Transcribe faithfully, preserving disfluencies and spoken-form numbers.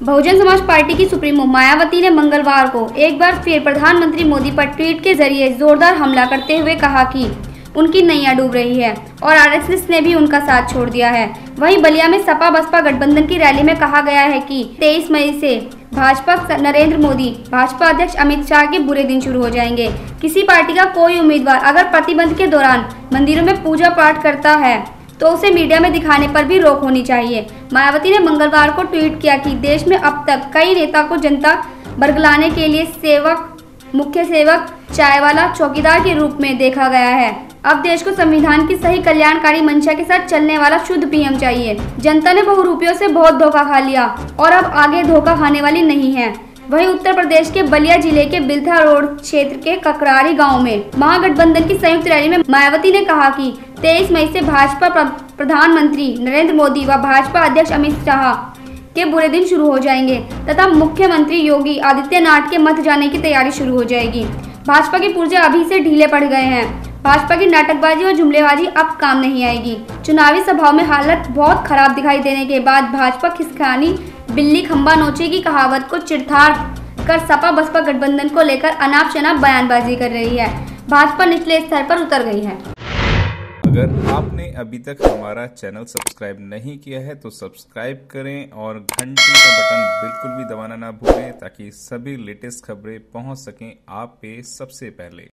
Bahujan Samaj party की supremo Mayawati ने मंगलवार को एक बार फिर प्रधानमंत्री मोदी पर ट्वीट के जरिए जोरदार हमला करते हुए कहा कि उनकी नैया डूब रही है और आरएसएस ने भी उनका साथ छोड़ दिया है। वहीं बलिया में सपा बसपा गठबंधन की रैली में कहा गया है कि तेईस मई से भाजपा नरेंद्र मोदी, भाजपा अध्यक्ष अमित शाह के बुरे दिन शुरू हो जाएंगे। किसी पार्टी का कोई उम्मीदवार अगर प्रतिबंध के दौरान मंदिरों में पूजा पाठ करता है तो उसे मीडिया में दिखाने पर भी रोक होनी चाहिए। मायावती ने मंगलवार को ट्वीट किया कि देश में अब तक कई नेता को जनता बरगलाने के लिए सेवक, मुख्य सेवक, चाय वाला, चौकीदार के रूप में देखा गया है। अब देश को संविधान की सही कल्याणकारी मंशा के साथ चलने वाला शुद्ध पीएम चाहिए। जनता ने बहुरूपियों से बहुत धोखा खा लिया और अब आगे धोखा खाने वाली नहीं है। वहीं उत्तर प्रदेश के बलिया जिले के बिल्था रोड क्षेत्र के ककरारी गांव में महागठबंधन की संयुक्त रैली में मायावती ने कहा कि तेईस मई से भाजपा प्रधानमंत्री नरेंद्र मोदी व भाजपा अध्यक्ष अमित शाह के बुरे दिन शुरू हो जाएंगे तथा मुख्यमंत्री योगी आदित्यनाथ के मत जाने की तैयारी शुरू हो जाएगी। भाजपा के पुर्जे अभी से ढीले पड़ गए हैं। भाजपा की नाटकबाजी और जुमलेबाजी अब काम नहीं आएगी। चुनावी सभाओं में हालत बहुत खराब दिखाई देने के बाद भाजपा खिसकानी बिल्ली खंबा नोचे की कहावत को चिरथाड़ कर सपा बसपा गठबंधन को लेकर अनाप शनाप बयानबाजी कर रही है। भाजपा निचले स्तर पर उतर गई है। अगर आपने अभी तक हमारा चैनल सब्सक्राइब नहीं किया है तो सब्सक्राइब करें और घंटी का बटन बिल्कुल भी दबाना ना भूलें ताकि सभी लेटेस्ट खबरें पहुंच सकें आप पे सबसे पहले।